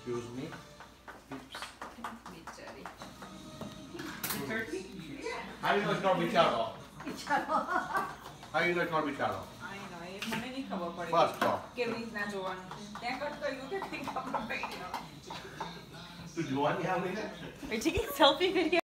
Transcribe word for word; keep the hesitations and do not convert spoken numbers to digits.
Excuse me. Oops. Bizzarri. Turkey? How do you know it's not bicharo? How do you know it's not bicharo? I know, એ મને નહીં ખબર પડી First off. કેવી રીતના જોવાનું છે ત્યાં કરતો એવું કે કંઈ ખબર પડી ન તું જોવાની આવી ને? Are you taking selfie video?